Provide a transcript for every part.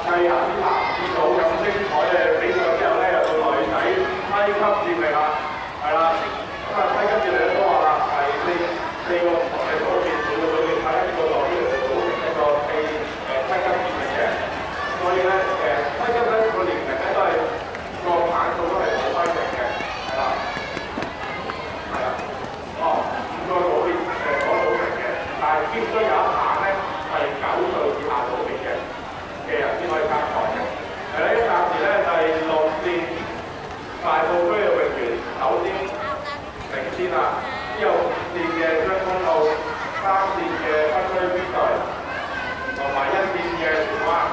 繼頭先男子組咁精彩嘅比賽之後咧，又到女仔梯級接力啦，係啦。咁啊梯級接力都話啦，係四個唔同嘅組別，每個組別派一個代表嚟組成一個梯級接力嘅。所以咧梯級咧個年齡咧都係個版數都係好規定嘅，係啦，係啦。哦，5個組別所組成嘅，但係必須有一版咧係9歲以下組別嘅人先可以參賽嘅。係啦，暫時咧就係6線大埔區嘅泳員首先領先啦，之後5線嘅將軍澳、3線嘅北區 B 隊同埋1線嘅荃灣。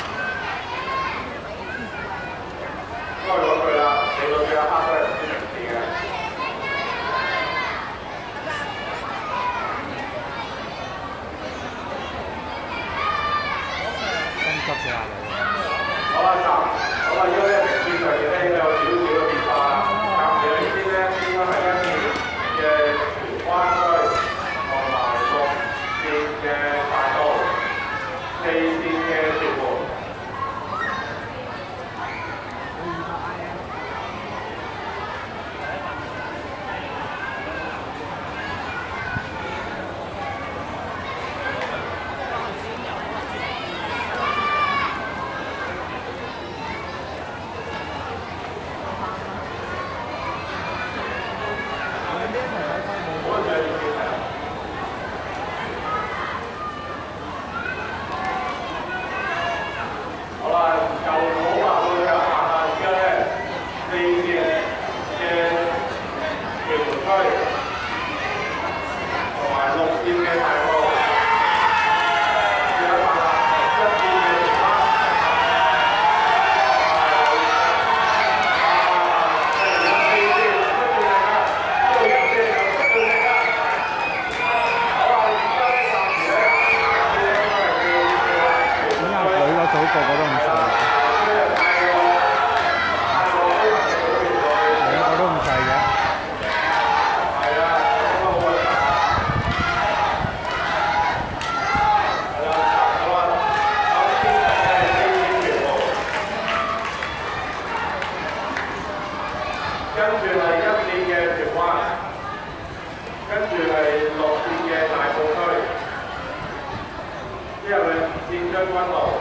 都係嗰句啦，你到最後一刻都係唔知名次嘅。好啦，好啦，因為名次上面咧有少少嘅變化啦。暫時呢啲咧應該係1線嘅荃灣區同埋6線嘅大埔、4線嘅屯門。跟住係1線嘅荃灣，跟住係6線嘅大埔區，之後係2線將軍澳。